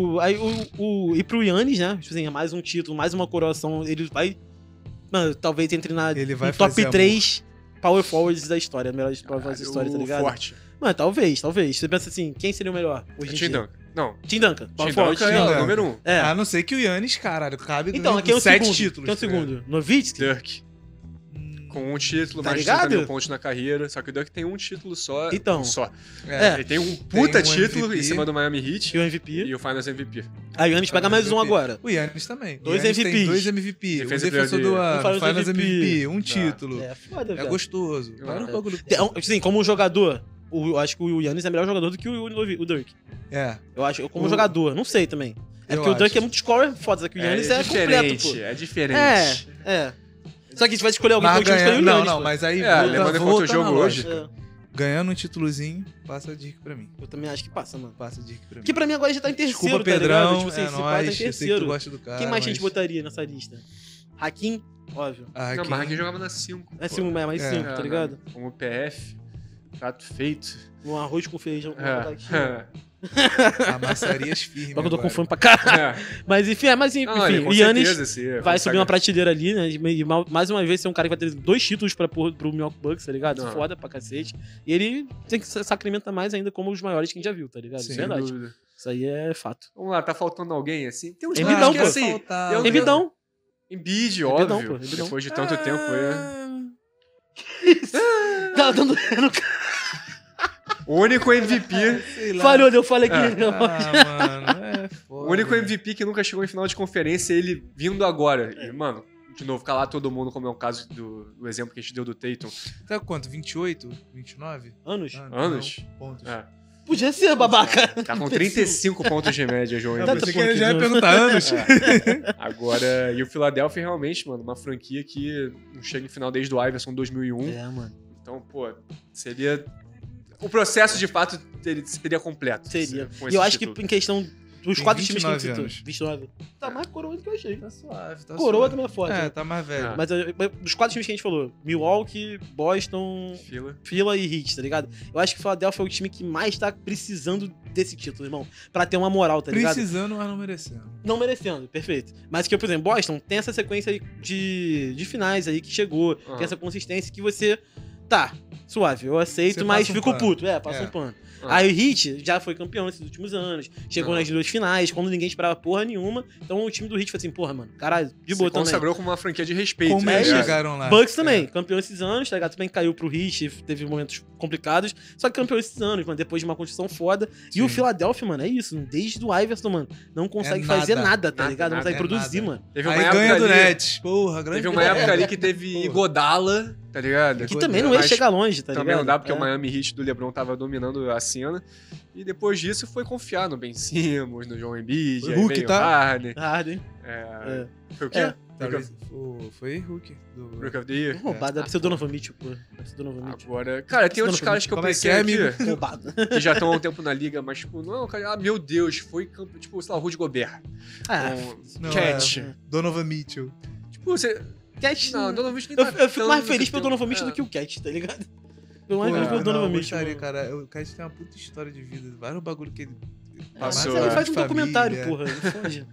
e pro Yannis, né? Tipo assim, é mais um título, mais uma coroação. Ele vai. Mano, talvez entre Ele vai no top fazer 3 power forwards da história. Melhores power forwards da história, tá O ligado? forte. Mano, talvez. Você pensa assim, quem seria o melhor hoje em Tim dia? Duncan. Não, Tim Duncan. Power Tim forward, Duncan Tim é Duncan. o número 1. É. A não ser que o Yannis, caralho, cabe Então, aqui é o 7 segundo. títulos. Aqui é o tá ligado? segundo. Nowitzki? Dirk. Com um título, Tá mais de ligado? 30 mil pontos na carreira. Só que o Dirk tem um título só. Então. Um só. É. Ele tem um puta um título MVP. em cima do Miami Heat E o MVP. e o Finals MVP. Aí o Yannis pega mais um MVP. agora. O Yannis também. Dois O Yannis tem MVPs. 2 MVP. Defesa Um defensor player do of the ano, year. Finals MVP, um título. É foda, É velho. gostoso. É. Vai no bagulho. Assim, como jogador, eu acho que o Yannis é melhor jogador do que o Dirk. É. Eu acho, como O- jogador, não sei também. É Eu porque o Dirk acho. é muito scorer foda, só que o Yannis é, completo, pô. É diferente. É. Só que se vai escolher alguém, Mas pode escolher o não, Yannis. não, pô. mas aí É, levando em conta o na jogo lógica. hoje. É, Ganhando um títulozinho, passa a Dirk pra mim. eu também acho que passa, mano. Passa a Dirk pra mim. Que pra mim agora já tá em terceiro, Desculpa, tá Pedrão. ligado? Tipo assim, É esse pai tá em nóis. Eu sei que tu terceiro. gosta do cara. Quem mais a gente mas- botaria nessa lista? Hakim, óbvio. Ah, Não, quem- mas aqui jogava na 5. É sim, mais É. 5, tá ligado? Como PF, prato feito. Um arroz com feijão. É. Amassarias firmes. Só que eu tô com agora. fome pra caralho. É. Mas enfim, Não, ele, enfim, com o Yannis certeza, sim, vai consegue- subir uma prateleira ali, né? E mais uma vez ser um cara que vai ter 2 títulos pro Milwaukee Bucks, tá ligado? Não. Foda pra cacete. E ele tem que se sacramentar mais ainda como os maiores que a gente já viu, tá ligado? Sim, Isso é verdade. Sem dúvida. Isso aí é fato. Vamos lá, tá faltando alguém assim? Tem uns Embidão, que pô. assim. Faltava. eu- Embidão. Embiid, Embidão, óbvio. pô, Embidão. Depois de tanto tempo aí. Tá dando. O único MVP... Falhou, eu falei que... mano, foda. O único MVP que nunca chegou em final de conferência, ele vindo agora. E, mano, de novo, calar todo mundo, como é o caso do exemplo que a gente deu do Tatum. Tá quanto? 28? 29? Anos? Anos? Não, pontos. Podia ser, babaca. Tá com 35 pontos de média, João. Eu pensei que ele já ia perguntar anos. Agora, e o Philadelphia realmente, mano, uma franquia que não chega em final desde o Iverson 2001. Mano. Então, pô, seria... O processo, de fato, seria completo. Seria. Com E eu esse acho título. que em questão dos Tem 4 times que a gente 29 citou. 29. Tá mais coroa do que eu achei. Tá suave, tá Coroa suave. também é forte. É, né? tá mais velho. Ah. Mas dos 4 times que a gente falou, Milwaukee, Boston, Philly e Heat, tá ligado? Eu acho que o Philadelphia é o time que mais tá precisando desse título, irmão. Pra ter uma moral, tá ligado? Precisando, mas não merecendo. Não merecendo, perfeito. Mas que, por exemplo, Boston tem essa sequência aí de finais aí que chegou, tem essa consistência que você... Tá, suave, eu aceito, Você mas passa um fico pano. puto. Passa um pano. Aí o Heat já foi campeão nesses últimos anos, chegou nas 2 finais, quando ninguém esperava porra nenhuma. Então o time do Heat foi assim, porra, mano, caralho, de boa também. Consagrou como uma franquia de respeito. Como né? eles chegaram lá? Bucks também, campeão esses anos, tá ligado? Também caiu pro Heat, teve momentos complicados, só que campeão esses anos, mano, depois de uma construção foda. Sim. E o Philadelphia, mano, é isso, desde o Iverson, mano, não consegue fazer nada, tá ligado? Não consegue produzir, mano. Teve uma Aí época ganha do ali, Nets. Porra, grande Teve uma época ali que teve Porra. Iguodala, tá ligado? Que também não ia Mas chegar longe, tá ligado? Também não dá, porque o Miami Heat do LeBron tava dominando a cena. E depois disso foi confiar no Ben Simmons, no João Embiid, Foi aí Hulk, veio tá? Harden. Harden. Foi o quê? Foi Hulk. Do... Rook of the Year. Roubada, deve ser o Donovan Mitchell, pô. Deve ser o Donovan Mitchell. Agora, cara, tem outros caras que eu Como é pensei que é, aqui, amigo? Roubado. que já estão há um tempo na liga, mas tipo, não, cara, meu Deus, foi campo, tipo, sei lá, o Rudy Gobert. Não, Cat. Donovan Mitchell. Tipo, você... Cat. Não, Donovan Mitchell nem tá Eu fico mais tanto feliz pelo tempo. Donovan Mitchell do que o Cat, tá ligado? Eu mais Pô, feliz pelo não, Donovan eu Mitchell. gostaria, cara. O Cat tem uma puta história de vida. Vários bagulho que ele Passou, Mas aí né? faz um Família. documentário, porra. Não foge.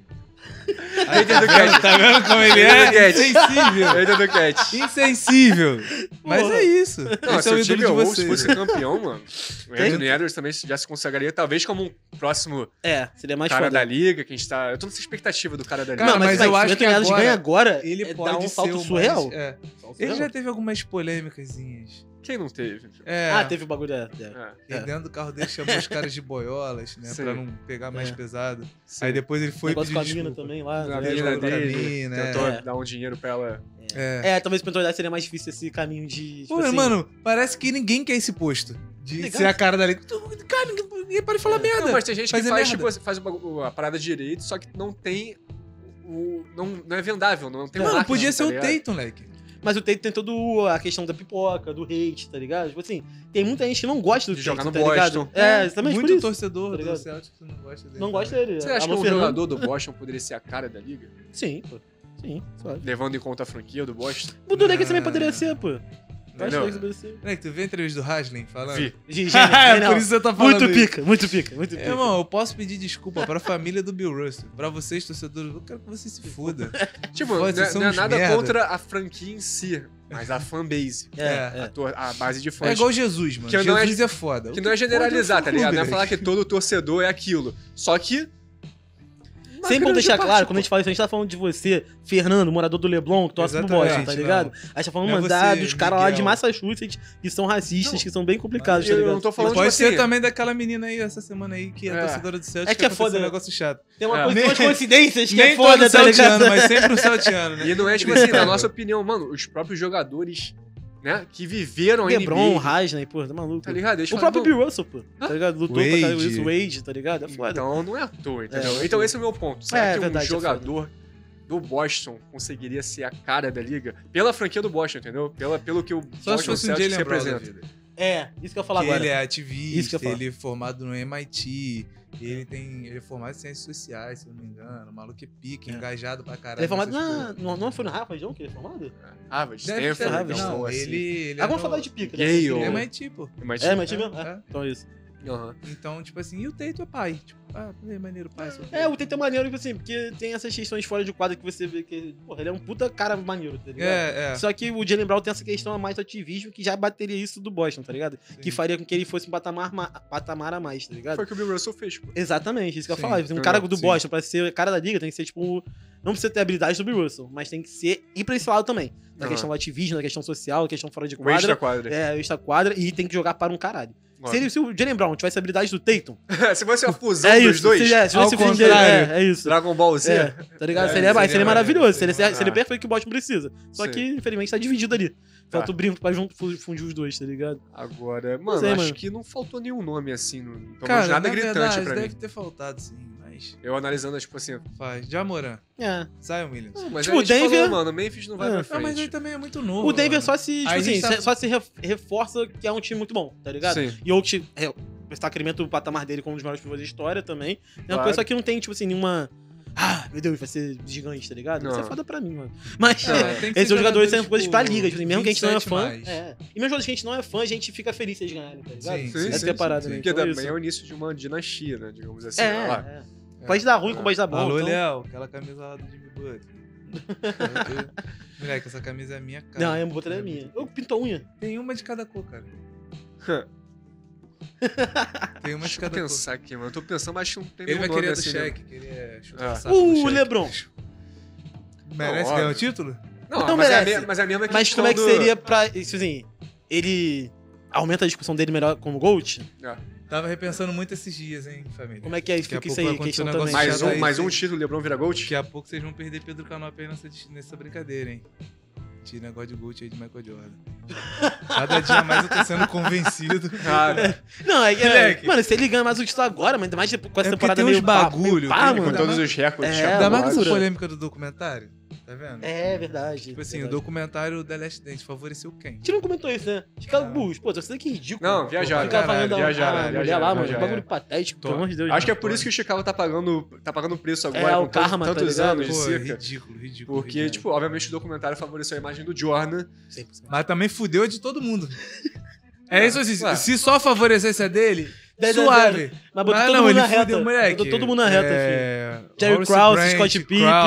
Aí, tá vendo como ele é? Cat. Insensível. Ainda do Cat. Insensível. Mas é isso. Não, Esse se é o o ídolo de Timberwolves vocês. fosse campeão, mano, o Anthony Edwards também já se consagraria, talvez, como um próximo Seria mais cara foda. da liga, que a gente tá... Eu tô nessa expectativa do cara da liga. Cara, Não, mas eu vai, acho se o que Anthony Edwards agora ganha agora, Ele dá pode um ser salto o surreal. mais- Salto Ele surreal. já teve algumas polêmicazinhas. Quem não teve? Teve o bagulho E dentro do carro dele chamou os caras de boiolas, né? Sim. Pra não pegar mais pesado. Sim. Aí depois ele foi negócio pedir com a mina desculpa. também lá. A né? menina pra dele mim, né? tentou É. dar um dinheiro pra ela. Talvez pra Anthony seria mais difícil esse caminho de... tipo Pô, assim, mano, parece que ninguém quer esse posto. De Legal. ser a cara dali. Cara, ninguém para de falar merda. Não, mas tem gente que Fazer faz, merda. tipo, faz a parada direito, só que não tem não é vendável, não tem Mano, marketing, podia tá ser o ligado? Tatum, moleque. Mas o Tatum tem toda a questão da pipoca, do hate, tá ligado? Tipo assim, tem muita gente que não gosta do De Tatum, jogar no tá ligado? Boston. Exatamente por Muito isso. torcedor tá do ligado? Celtics não gosta dele. Não gosta dele. Você acha que Alô, um Fernando? jogador do Boston poderia ser a cara da liga? Sim, pô. Sim, suave. Levando em conta a franquia do Boston? O Durek também poderia ser, pô. Eu acho que Não. ele poderia ser. Moleque, tu viu a entrevista do Haslem falando? Vi. Genial. Por isso você tá falando Muito isso. pica, muito pica, muito pica. Irmão, eu posso pedir desculpa pra família do Bill Russell. Pra vocês, torcedores, eu quero que vocês se fodam. Tipo, Pô, não vocês é, são não é uns nada merda. contra a franquia em si, mas a fanbase. A base de fãs. É igual Jesus, mano. Que não Jesus é foda. Que não é generalizar, tá ligado? Não é Clube, falar que todo torcedor é aquilo. Só que... Sempre bom deixar claro, quando a gente fala isso, a gente tá falando de você, Fernando, morador do Leblon, que torce pro Exatamente, Boston, tá não. ligado? A gente tá falando Não é mandar você, dos caras lá de Miguel. Massachusetts, que são racistas, Não, que são bem complicados, tá eu ligado? não tô falando Pode tipo ser assim, também daquela menina aí, essa semana aí, que é torcedora do Celtics. É que é aconteceu foda, um né? negócio chato. Tem uma É. coisa, tem umas coincidências que Nem é foda, todo tá ligado? celtiano, mas sempre o celtiano, né? E não é tipo assim, na nossa opinião, mano, os próprios jogadores, né, que viveram a LeBron, NBA, Haslem, pô, tá maluco. tá ligado? Eles O falam, próprio "Não, Bill Russell, pô, tá ligado? Lutou Wade. pra caralho isso, Wade, tá ligado? É foda. Então não é à toa, entendeu? É, Então esse é o meu ponto. Será É, que verdade, um jogador do Boston conseguiria ser a cara da liga? Pela franquia do Boston, entendeu? Pelo que o Só se Boston fosse um Celtics Jalen Brown da representa. vida. É, isso que eu ia falar Que agora. ele é Isso que eu ativista, ia falar. ele é formado no MIT, ele é formado em ciências sociais, se eu não me engano. O maluco é pique, engajado pra caralho. Ele é formado nessas coisas. não foi no Harvard, não, que ele é formado? Harvard, Deve ter, Stanford, Harvard, não, não, assim. ele Alguma é faculdade de pica, né? Yale. É MIT, pô. Imagina. É, mas tive mesmo? É. Então é isso. Aham. Então, tipo assim, e o Tatum é pai. Tipo, é maneiro pai. só que- É, o Tatum é maneiro, assim, porque tem essas questões fora de quadro que você vê que, porra, ele é um puta cara maneiro, tá ligado? É. Só que o Jalen Brown tem essa questão a mais do ativismo que já bateria isso do Boston, tá ligado? Sim. Que faria com que ele fosse um patamar a mais, tá ligado? Foi o que o Bill Russell fez, pô. Exatamente, isso que eu ia Sim, falar. Um cara do sim. Boston, pra ser cara da liga, tem que ser, tipo... Não precisa ter habilidade do Bill Russell, mas tem que ser... Ir pra esse lado também. Na Aham. questão do ativismo, na questão social, na questão fora de O eixo quadra. da quadra. É, extra quadra. E tem que jogar para um caralho. Se o Jaylen Brown tivesse a habilidade do Tatum... se fosse a fusão dos dois... Se fosse o fim dele, é isso. Dragon Ball Z. Tá ligado? Seria maravilhoso. Seria perfeito que o Boston precisa. Só que, infelizmente, tá dividido ali. Falta o brinco pra fundir os dois, tá ligado? Agora, mano, acho que não faltou nenhum nome assim. Cara, nada gritante pra mim. Deve ter faltado, sim, mas... Eu analisando, tipo assim... Faz. Jamoran. Zion Williams. Não, mas tipo, a gente Denver... falou, mano, o Memphis não vai pra frente. Não, mas ele também é muito novo. O Denver mano. só se reforça que é um time muito bom, tá ligado? Sim. E o destacamento do patamar dele como um dos maiores pivôs da história também. É uma coisa que não tem, tipo assim, nenhuma... meu Deus, vai ser gigante, tá ligado? Isso é foda pra mim, mano. Mas esses jogadores são coisas pra liga, tipo, mesmo que a gente não é fã. E mesmo jogadores que a gente não é fã, a gente fica feliz se eles ganharem, tá ligado? Sim, essa é a parada, né? Porque também é o início de uma dinastia, né? Digamos assim. Pode dar ruim, como pode dar bom. Alô, então... Léo, aquela camisa lá do Jimmy Butler. Moleque, essa camisa é minha, cara. Não, a outra é minha. Eu pinto a unha. Tem uma de cada cor, cara. Tem uma de cada cor. Pensar aqui, mano. Eu tô pensando, mas não tem Ele nenhum vai querer nome do assim, Shaq, querer chutar O LeBron. Merece ganhar o título? Não, merece. Mas é a mesma questão. Mas como é que seria pra... Isso assim, ele aumenta a discussão dele melhor como GOAT? Tava repensando muito esses dias, hein, família. Como é que é isso? Fica isso aí, questão também. Mais um título, LeBron vira GOAT? Daqui a pouco vocês vão perder Pedro Canopy aí nessa brincadeira, hein. Esse negócio de GOAT aí de Michael Jordan. Cada dia mais eu tô sendo convencido. Cara. Não, mano, se ele ganha mais um título agora, mas ainda mais com essa temporada tem meio uns bagulho, mano. Com todos os recordes. Ainda mais com essa polêmica do documentário. Tá vendo? É verdade. Tipo assim, o documentário The Last Dance favoreceu quem? A gente não comentou isso, né? Chicago Bulls, pô, você que ridículo. Não, viajaram. Viajaram lá, mano. Bagulho patético, pelo amor de Deus. Acho que é por isso que o Chicago tá pagando preço agora. O karma, tantos anos de Pô, seca. ridículo. Porque, tipo, obviamente o documentário favoreceu a imagem do Jordan. 100%. Mas também fudeu a de todo mundo. É isso assim, se só favorecesse a dele, suave. Mas botou todo mundo na reta. Botou todo mundo na reta, filho. Jerry Krause, Scott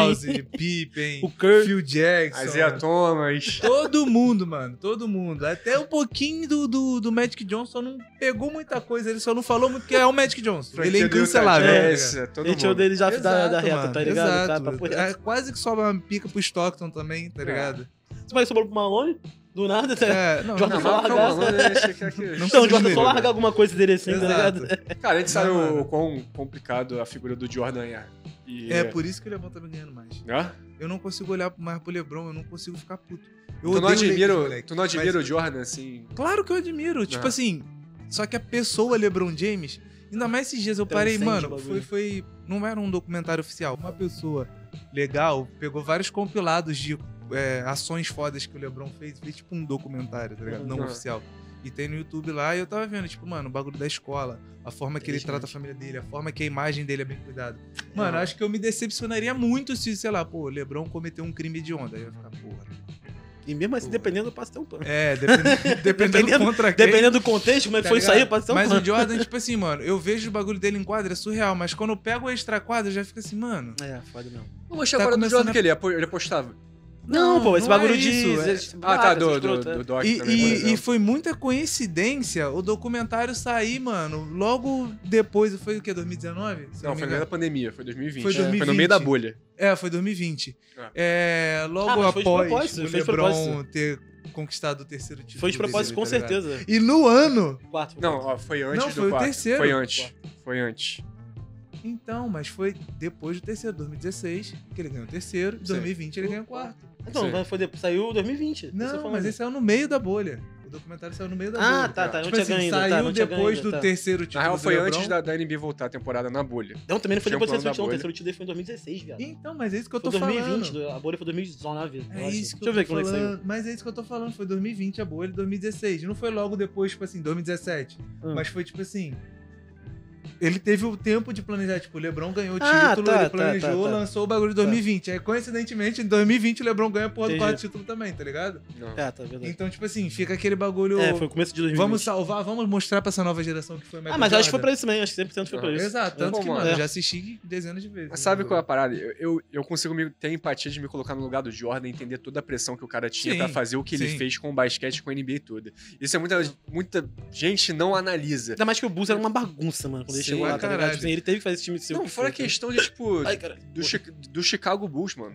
Pippen, o Kerr, Phil Jackson. Isaiah Thomas. Todo mundo, mano. Todo mundo. Até um pouquinho do Magic Johnson não pegou muita coisa. Ele só não falou muito que é o Magic Johnson. Ele é incancelável. Ele tirou dele já da reta, mano, tá ligado? Exato. Quase que sobra uma pica pro Stockton também, tá ligado? Você vai sobrar pro Malone? Do nada, tá? Jordan só largar. Então, o Jordan só largar alguma coisa dele assim, tá ligado? Cara, a gente sabe o quão complicado a figura do Jordan é. É por isso que o LeBron tá me ganhando mais. Eu não consigo olhar mais pro LeBron, eu não consigo ficar puto. Tu não admira o Jordan, assim? Claro que eu admiro. Tipo assim, só que a pessoa LeBron James, ainda mais esses dias eu parei, mano, foi não era um documentário oficial. Uma pessoa legal pegou vários compilados de ações fodas que o LeBron fez tipo um documentário, tá ligado? Não oficial. E tem no YouTube lá e eu tava vendo, tipo, mano, o bagulho da escola, a forma que ele trata a família dele, a forma que a imagem dele é bem cuidada. Mano, acho que eu me decepcionaria muito se, sei lá, pô, o LeBron cometeu um crime de onda. Aí eu ia ficar, porra. E mesmo assim, dependendo, passa até um pano. Dependendo contra quem. Dependendo do contexto, como é que foi isso aí, passa até um pano. Mas o Jordan, tipo assim, mano, eu vejo o bagulho dele em quadra, é surreal, mas quando eu pego o extra quadra, eu já fico assim, mano. Foda não. Vamos mostrar agora do Jordan que ele apostava. Não, pô, esse bagulho de... do Doc também, e foi muita coincidência o documentário sair, mano, logo depois, foi o quê, 2019? Não, foi no meio da pandemia, foi 2020. Foi 2020. Foi no meio da bolha. Foi 2020. Logo após o LeBron ter conquistado o terceiro título. Foi de propósito, com certeza. E no ano... Não, foi antes do foi quarto. O terceiro. Foi antes. Então, mas foi depois do terceiro, 2016, que ele ganhou o terceiro, em 2020 ele ganhou o quarto. Então, saiu 2020. Não, mas ele saiu no meio da bolha. O documentário saiu no meio da bolha. Tá. Tipo assim, saiu depois do terceiro título. Na real, foi antes da NBA voltar a temporada na bolha. Não, também não foi depois do terceiro título. O terceiro título foi em 2016, viado. Então, mas é isso que eu tô falando. Foi 2020, falando. A bolha foi 2019. É isso que eu tô falando. Mas é isso que eu tô falando. Foi 2020 a bolha, 2016. Não foi logo depois, tipo assim, 2017. Mas foi tipo assim... Ele teve o tempo de planejar, tipo, o LeBron ganhou o título, ele planejou, lançou o bagulho em 2020. Aí, coincidentemente, em 2020 o LeBron ganha a porra do quarto título também, tá ligado? Tá verdade. Então, tipo assim, fica aquele bagulho... foi o começo de 2020. Vamos salvar, vamos mostrar pra essa nova geração que foi mais mas acho que foi pra isso também, acho que 100% foi pra isso. Exato, tanto que, mano, eu já assisti dezenas de vezes. Mas sabe qual é a parada? Eu consigo ter empatia de me colocar no lugar do Jordan, entender toda a pressão que o cara tinha pra fazer o que ele fez com o basquete, com a NBA toda. Isso é muita gente não analisa. Ainda mais que o Bulls era uma bagunça, mano, quando ele chegou lá, tá ligado? Ele teve que fazer esse time seu. Não, fora a questão de, tipo, do Chicago Bulls, mano.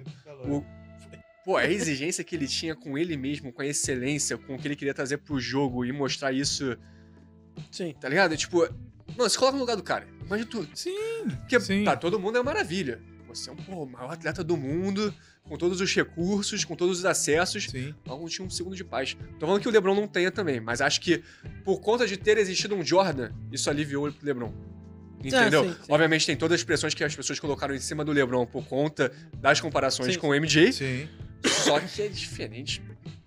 A exigência que ele tinha com ele mesmo, com a excelência, com o que ele queria trazer pro jogo e mostrar isso Sim. Tá ligado? Tipo, mano, se coloca no lugar do cara. Imagina tudo. Sim. Porque, sim. tá, todo mundo é maravilha. Você é o maior atleta do mundo, com todos os recursos, com todos os acessos. Sim. Não tinha um segundo de paz. Tô falando que o LeBron não tenha também, mas acho que por conta de ter existido um Jordan, isso aliviou o LeBron. Entendeu? Sim. Obviamente tem todas as pressões que as pessoas colocaram em cima do LeBron por conta das comparações com o MJ. Sim. Só que é diferente.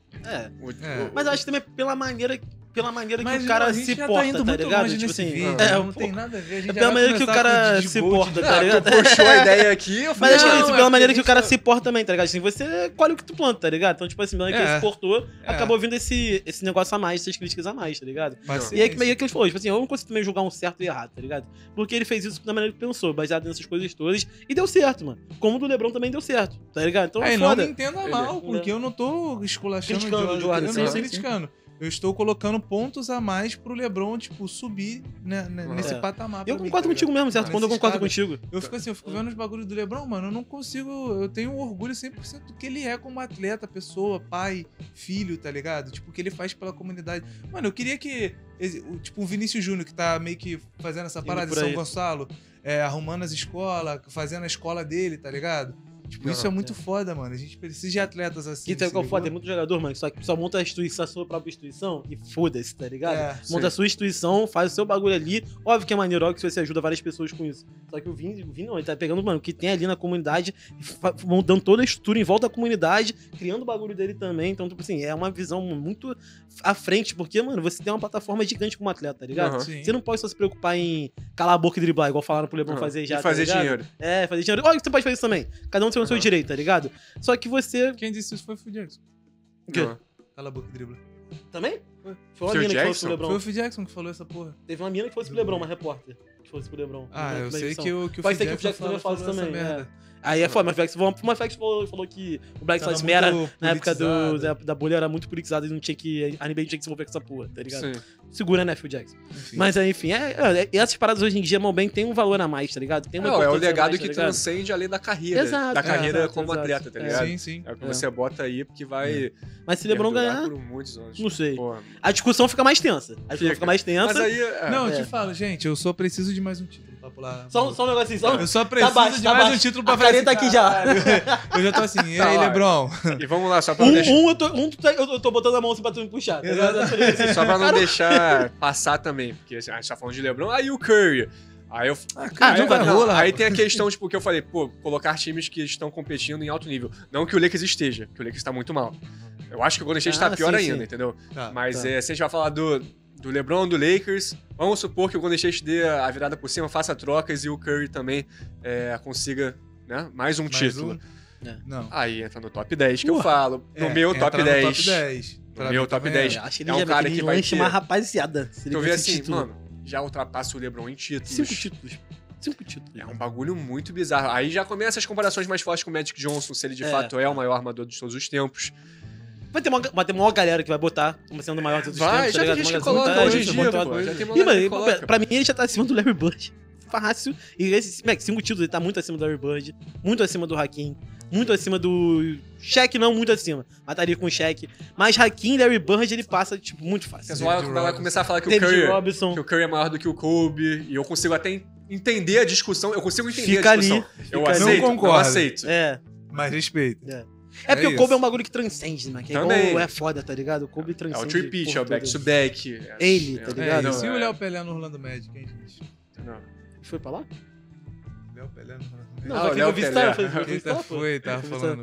Mas eu acho que também pela maneira Mas que o cara a gente se já porta, tá indo tá muito ligado? longe Tipo nesse assim, vídeo, não tem nada a ver. A gente É pela maneira que o cara se porta, tá ligado? Tu puxou a ideia aqui, eu falei, Mas acho que é isso, Não, pela é maneira porque que o cara a gente se porta também, tá ligado? Assim, você colhe o que tu planta, tá ligado? Então, tipo assim, pela maneira que ele se portou, acabou vindo esse negócio a mais, essas críticas a mais, tá ligado? E aí, meio que ele falou, tipo assim, eu não consigo também julgar um certo e errado, tá ligado? Porque ele fez isso da maneira que pensou, baseado nessas coisas todas, e deu certo, mano. Como o do LeBron também deu certo, tá ligado? Então, não foda. me entenda mal, porque eu não tô esculachando Criticando o Jordan, eu não tô sim. criticando. Eu estou colocando pontos a mais pro LeBron, tipo, subir nesse patamar. Eu concordo contigo mesmo, certo? Quando eu concordo contigo. Eu fico vendo os bagulhos do LeBron, mano, eu não consigo... Eu tenho orgulho 100% do que ele é como atleta, pessoa, pai, filho, tá ligado? Tipo, o que ele faz pela comunidade. Mano, eu queria que... Tipo, o Vinícius Júnior, que tá meio que fazendo essa parada de São Gonçalo, arrumando as escolas, fazendo a escola dele, tá ligado? Tipo, isso é muito foda, mano. A gente precisa de atletas assim. E sabe qual é foda? Tem muito jogador, mano, só que só monta a sua própria instituição e foda-se, tá ligado? Monta a sua instituição, faz o seu bagulho ali. Óbvio que é maneiro, óbvio que você ajuda várias pessoas com isso. Só que o Vini não, ele tá pegando, mano, o que tem ali na comunidade, dando toda a estrutura em volta da comunidade, criando o bagulho dele também. Então, tipo assim, é uma visão muito à frente, porque, mano, você tem uma plataforma gigante como atleta, tá ligado? Você não pode só se preocupar em calar a boca e driblar, igual falaram pro LeBron fazer já. E fazer tá dinheiro. Fazer dinheiro. Olha que você pode fazer isso também. Cada um tem o seu direito, tá ligado? Só que você. Quem disse isso foi o Phil Jackson. O quê? Cala a boca e dribla. Também? Foi uma Phil mina que falou Jackson? pro LeBron. Foi o Phil Jackson que falou essa porra. Teve uma mina que fosse pro LeBron, uma repórter. Que fosse pro LeBron. Eu sei que o Phil Pode ser que o Jackson Jackson também fala isso também. Aí é foda, mas o Flex falou que o Black Lives Matter na época da bolha era muito politizado e não tinha que. A NBA tinha que se envolver com essa porra, tá ligado? Sim. Segura, né, Phil Jackson? Enfim. Mas enfim, essas paradas hoje em dia, mal bem, tem um valor a mais, tá ligado? Tem uma É o importância a legado mais, que tá ligado? transcende além da carreira. Exato, da carreira exato, como exato. atleta, tá ligado? Sim. É o que você bota aí, porque vai. Mas se LeBron perdurar ganhar, por muitos anos. não sei. Porra. A discussão fica mais tensa. Mas aí. Não, eu te falo, gente, eu só preciso de mais um título pra pular. Só um negocinho, só. Eu só preciso baixo, de tá mais baixo. um título pra A caneta aqui já. Eu já tô assim, e Tá, aí, ó. LeBron? E vamos lá, só pra não deixar. Eu tô botando a mão assim pra tu me puxar. Tá ligado? Só pra não deixar passar também, porque assim, a gente tá falando de LeBron, aí o Curry. Aí eu. Aí tem a questão, tipo, que eu falei, pô, colocar times que estão competindo em alto nível. Não que o Lakers esteja, que o Lakers tá muito mal. Eu acho que o Golden State tá pior ainda, entendeu? Mas se a gente vai falar do LeBron, do Lakers, vamos supor que o Golden State dê a virada por cima, faça trocas e o Curry também consiga, né, mais um título. Não. Aí entra no top 10 que eu falo. No meu top 10. No meu top 10. Acho que ele É um já cara que vai ter... uma rapaziada. Se ele Tu vê ganhar esse assim, título. mano, já ultrapassa o LeBron em títulos. 5 títulos. É um bagulho muito bizarro. Aí já começa as comparações mais fortes com o Magic Johnson, se ele de fato é o maior armador de todos os tempos. Vai ter uma galera que vai botar como sendo o maior de todos os tempos. Já tem gente que coloca hoje em dia, pô. Já tem uma galera que coloca. Pra mim, ele já tá acima do Larry Bird. Fácil. E esse 5 títulos, ele tá muito acima do Larry Bird, muito acima do Hakim, muito acima do... Shaq não, muito acima. Mataria com o Shaq. Mas Hakim e Larry Bird, ele passa, tipo, muito fácil. O pessoal vai começar a falar que o Curry é maior do que o Kobe, e eu consigo até entender a discussão, eu consigo entender a discussão. Eu aceito, não concordo. Eu aceito. Mas respeito. É porque o Kobe é um bagulho que transcende, né? Que também. É foda, tá ligado? O Kobe transcende. É o tripit, é o back-to-back. Ele, tá ligado? E se o Léo Pelé no Orlando Magic, hein, gente? Não. Foi pra lá? Léo Pelé no Orlando Magic. Não, vai visitar, tava falando.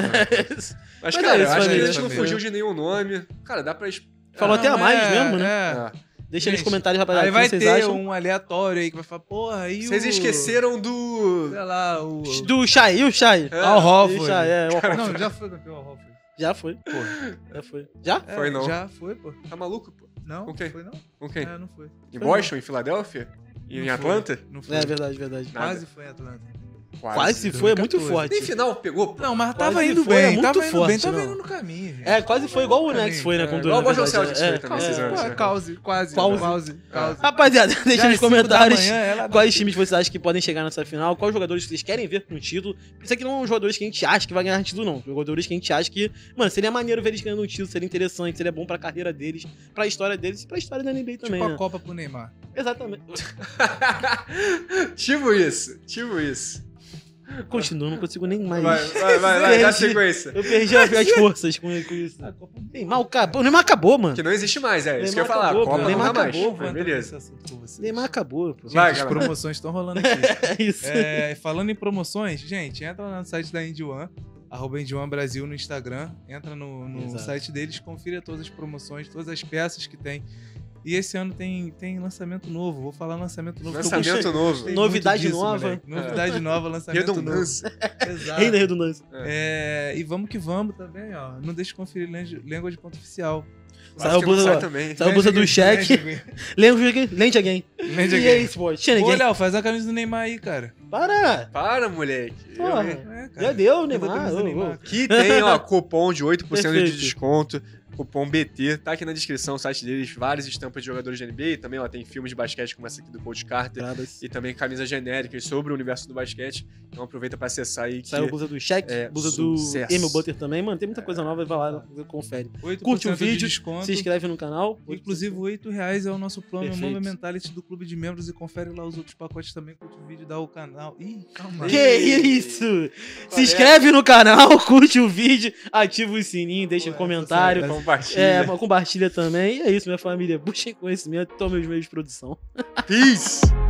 Mas, cara, eu acho que a gente não fugiu de nenhum nome. Cara, dá pra... Falou até a mais mesmo, né? Deixa aí nos comentários, rapaziada. Aí vai ter um aleatório aí que vai falar, porra, aí vocês esqueceram do... Sei lá, do Shai, e o Shai? Al Horford. Não, já foi campeão Al Horford. Já foi, pô. Já foi. Já? Foi não. Já foi, pô. Tá maluco, pô? Não, com quem? Foi não. Com quem? Não foi. Em Boston, em Filadélfia? Em Atlanta? Não foi. É verdade. Quase foi em Atlanta. Quase foi, é muito forte. Nem final pegou, pô. Não, mas Quase tava indo foi, bem, é muito tava indo forte, bem, tava não. indo no caminho, gente. É, quase foi igual o Nex foi, né? Com igual o Boston verdade, Celtics foi também, esses anos, né? Quase. Rapaziada, deixa nos comentários Manhã, quais times vocês acham que podem chegar nessa final, quais jogadores vocês querem ver com título. Isso aqui não são jogadores que a gente acha que vai ganhar título, não. Jogadores que a gente acha que, mano, seria maneiro ver eles ganhando um título, seria interessante, seria bom pra carreira deles, pra história deles e pra história da NBA também, tipo né? a Copa pro Neymar. Exatamente. Tipo isso. Continua, não consigo nem mais. Vai, dá sequência. Eu perdi as forças com isso. Neymar acabou. O Neymar acabou, mano. Que não existe mais, é isso que eu ia Neymar falar. acabou, Copa pô. não Neymar dá mais. acabou, Mas beleza. Neymar acabou, pô. Gente, Vai, as galera. promoções estão rolando aqui. É isso. Falando em promoções, gente, entra lá no site da Indy One, @Indy One Brasil no Instagram, entra no Exato. site deles, confira todas as promoções, todas as peças que tem. E esse ano tem lançamento novo. Vou falar lançamento novo. Lançamento novo. Gostei Novidade muito disso, nova. moleque. Novidade nova, lançamento Redundância. novo. Exato. Ainda redundância. E vamos que vamos também, ó. Não deixe de conferir Language ponto oficial. Saiu Acho que não a sai bolsa- também. Saiu a bolsa do cheque. Lente again. Land E again. aí, Sport? Ô, Léo, faz a camisa do Neymar aí, cara. Para! Moleque. Porra. Eu, hein? Já deu, Faz a Neymar. camisa do Neymar. Que tem, ó, cupom de 8% Perfeito. de desconto. Cupom BT, tá aqui na descrição, o site deles, várias estampas de jogadores de NBA, também ó, tem filmes de basquete como essa aqui do Coach Carter, e também camisas genéricas sobre o universo do basquete, então aproveita pra acessar aí que Saiu a blusa do Shaq, é blusa do sucesso. Emil Butter também, mano, tem muita coisa nova, vai lá, confere. 8% Curte o de vídeo, desconto. se inscreve no canal. Inclusive, R$8 é o nosso plano Perfeito. Mamba Mentality do clube de membros e confere lá os outros pacotes também. Curte o vídeo, dá o canal. Ih, calma. Que isso? Se inscreve no canal, curte o vídeo, ativa o sininho, deixa um comentário. Compartilha. Compartilha também. E é isso, minha família. Busquem conhecimento, tomem os meios de produção. Peace!